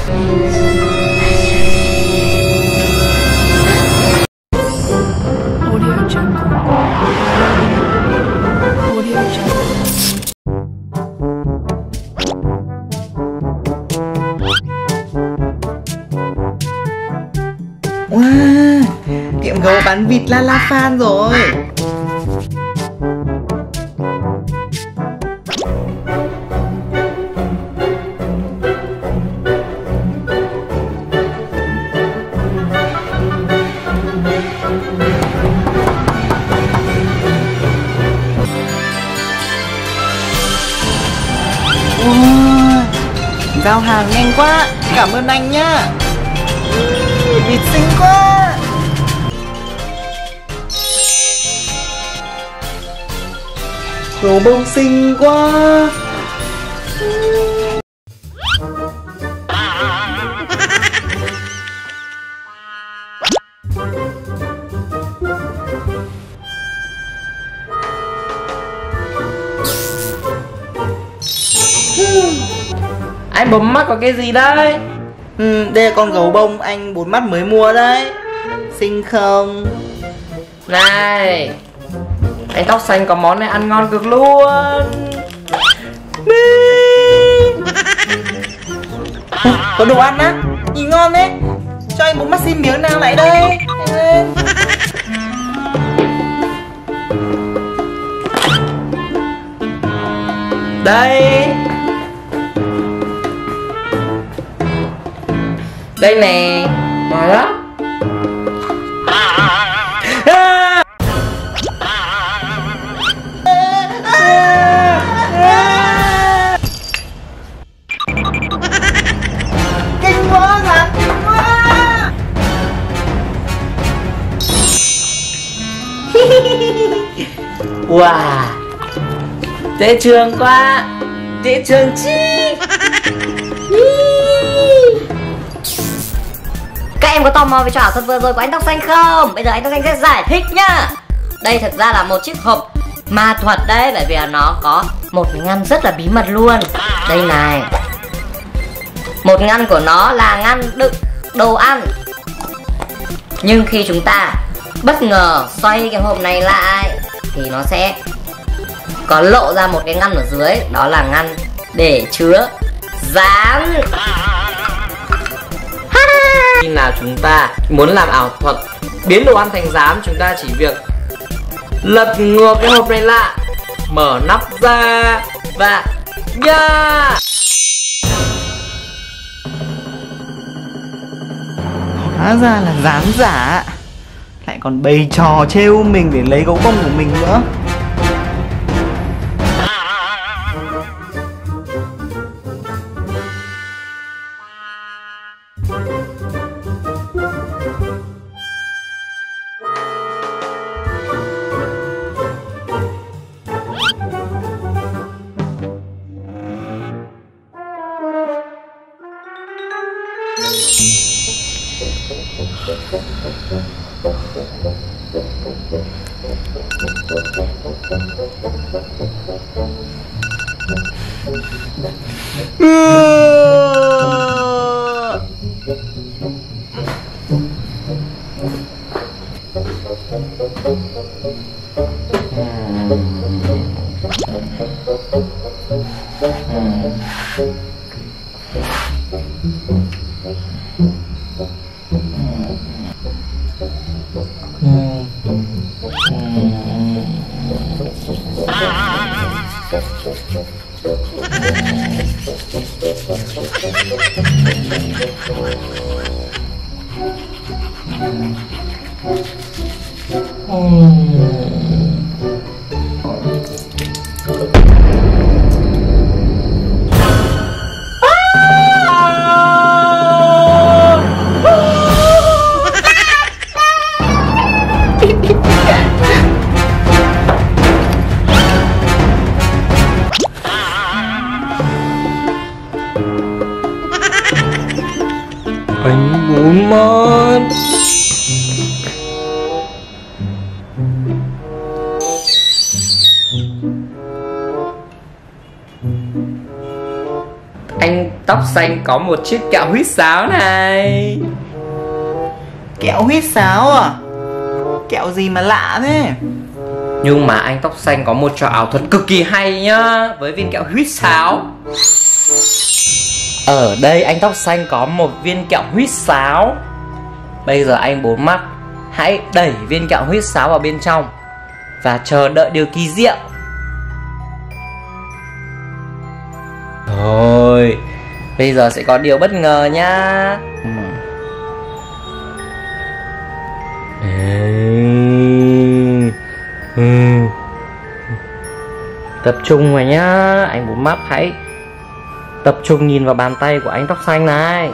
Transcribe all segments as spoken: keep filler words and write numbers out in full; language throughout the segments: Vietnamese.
Audio Jungle. Audio Jungle. Wow, tiệm gấu bán vịt La La Fan rồi. Wow, giao hàng nhanh quá, cảm ơn anh nhá. Vịt xinh quá. Gấu bông xinh quá. Anh bấm mắt có cái gì đây? Ừ, đây là con gấu bông anh bốn mắt mới mua đấy. Xinh không? Này, anh tóc xanh có món này ăn ngon cực luôn. Ủa, có đồ ăn á? Nhìn ngon đấy. Cho anh bốn mắt xin miếng nào lại đây. Nhanh lên. Đây. Đây nè. Mà đó. Kinh quá, dám kinh quá. Wow, dễ thương quá. Dễ thương chi. Các em có tò mò về trò ảo thuật vừa rồi của anh tóc xanh không? Bây giờ anh tóc xanh sẽ giải thích nhá. Đây thực ra là một chiếc hộp ma thuật đấy, bởi vì là nó có một ngăn rất là bí mật luôn. Đây này. Một ngăn của nó là ngăn đựng đồ ăn. Nhưng khi chúng ta bất ngờ xoay cái hộp này lại thì nó sẽ có lộ ra một cái ngăn ở dưới. Đó là ngăn để chứa gián. Khi nào chúng ta muốn làm ảo thuật biến đồ ăn thành giám, chúng ta chỉ việc lật ngược cái hộp này lại, mở nắp ra và yeah! Hóa ra là dám giả. Lại còn bày trò trêu mình để lấy gấu bông của mình nữa. Anh muốn mất. Anh tóc xanh có một chiếc kẹo huýt sáo này. Kẹo huýt sáo à? Kẹo gì mà lạ thế? Nhưng mà anh tóc xanh có một trò ảo thuật cực kỳ hay nhá, với viên kẹo huýt sáo. Ở đây anh tóc xanh có một viên kẹo huýt sáo. Bây giờ anh bốn mắt hãy đẩy viên kẹo huýt sáo vào bên trong và chờ đợi điều kỳ diệu. Rồi, bây giờ sẽ có điều bất ngờ nhá. Tập trung vào nhá. Anh bốn mắt hãy tập trung nhìn vào bàn tay của anh tóc xanh này.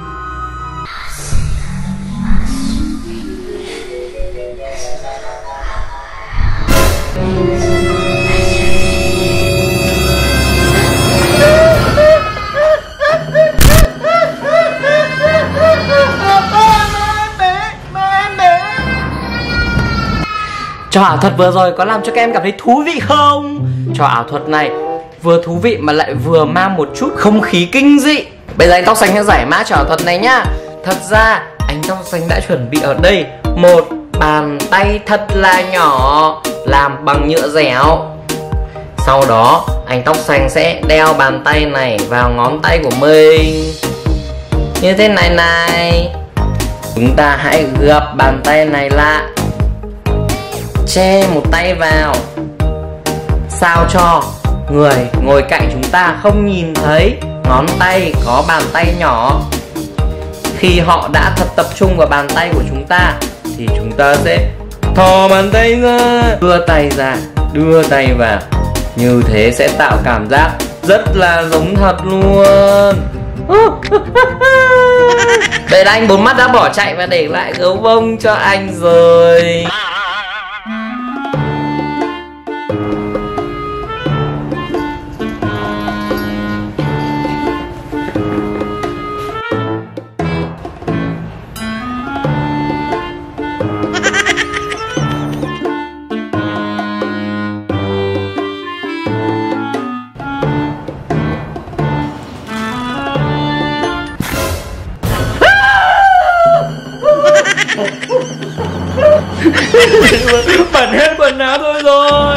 Trò ảo thuật vừa rồi có làm cho các em cảm thấy thú vị không? Trò ảo thuật này vừa thú vị mà lại vừa mang một chút không khí kinh dị. Bây giờ anh tóc xanh sẽ giải mã trò ảo thuật này nhá. Thật ra anh tóc xanh đã chuẩn bị ở đây một bàn tay thật là nhỏ làm bằng nhựa dẻo. Sau đó anh tóc xanh sẽ đeo bàn tay này vào ngón tay của mình như thế này này. Chúng ta hãy gập bàn tay này lại, che một tay vào sao cho người ngồi cạnh chúng ta không nhìn thấy ngón tay có bàn tay nhỏ. Khi họ đã thật tập trung vào bàn tay của chúng ta thì chúng ta sẽ thò bàn tay ra, đưa tay ra, đưa tay vào. Như thế sẽ tạo cảm giác rất là giống thật luôn. Vậy là anh bốn mắt đã bỏ chạy và để lại gấu bông cho anh rồi. Bẩn hết quần áo tôi rồi.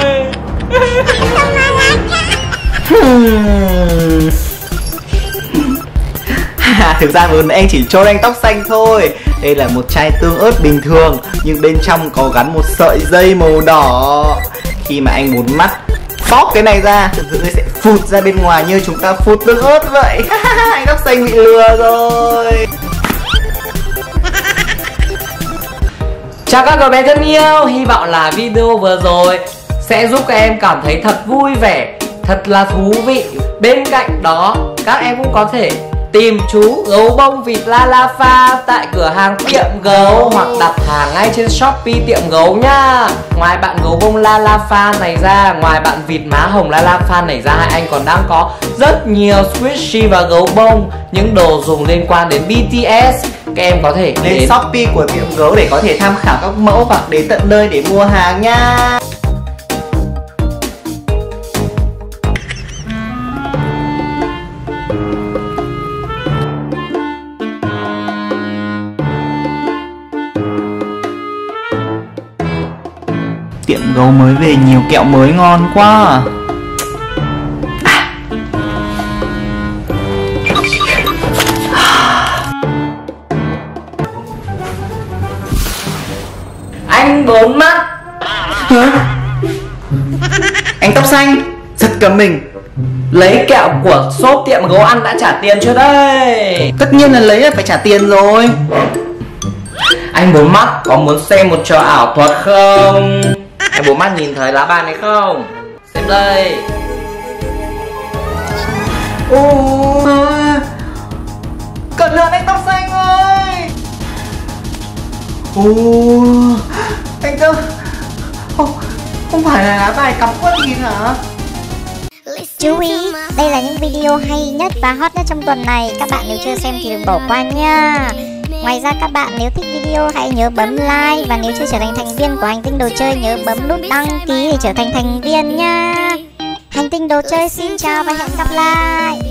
Thực ra vừa nãy anh chỉ trôn anh tóc xanh thôi. Đây là một chai tương ớt bình thường, nhưng bên trong có gắn một sợi dây màu đỏ. Khi mà anh bốn mắt bóp cái này ra, thực sự sẽ phụt ra bên ngoài như chúng ta phụt tương ớt vậy. Anh tóc xanh bị lừa rồi. Chào các cậu bé thân yêu, hy vọng là video vừa rồi sẽ giúp các em cảm thấy thật vui vẻ, thật là thú vị. Bên cạnh đó, các em cũng có thể tìm chú gấu bông vịt Lalafa tại cửa hàng tiệm gấu hoặc đặt hàng ngay trên Shopee tiệm gấu nhá. Ngoài bạn gấu bông Lalafa này ra, ngoài bạn vịt má hồng Lalafa này ra, hai anh còn đang có rất nhiều squishy và gấu bông, những đồ dùng liên quan đến bê tê ét. Các em có thể lên đến Shopee của tiệm gấu để có thể tham khảo các mẫu hoặc đến tận nơi để mua hàng nha. Tiệm gấu mới về nhiều kẹo mới ngon quá à. anh bốn mắt. Anh tóc xanh giật cả mình. Lấy kẹo của shop tiệm gấu ăn đã trả tiền chưa đây? Tất nhiên là lấy là phải trả tiền rồi. Anh bốn mắt có muốn xem một trò ảo thuật không? Anh bốn mắt nhìn thấy lá bài này không? Xem đây. Ồ, cẩn thận anh tóc xanh ơi. Ồ, anh tóc không, không phải là lá bài cắm quất gì hả? Chú ý, đây là những video hay nhất và hot nhất trong tuần này. Các bạn nếu chưa xem thì đừng bỏ qua nha. Ngoài ra các bạn nếu thích video hãy nhớ bấm like. Và nếu chưa trở thành thành viên của Hành Tinh Đồ Chơi nhớ bấm nút đăng ký để trở thành thành viên nha. Hành Tinh Đồ Chơi xin chào và hẹn gặp lại.